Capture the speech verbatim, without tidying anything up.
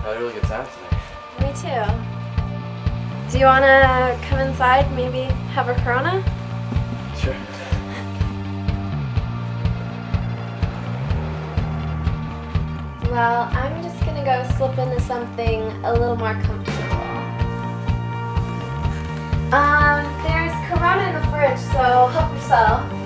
I had a really good time tonight. Me too. Do you want to come inside, maybe have a Corona? Sure. Well, I'm just gonna go slip into something a little more comfortable. Um, there's Corona in the fridge, so help yourself.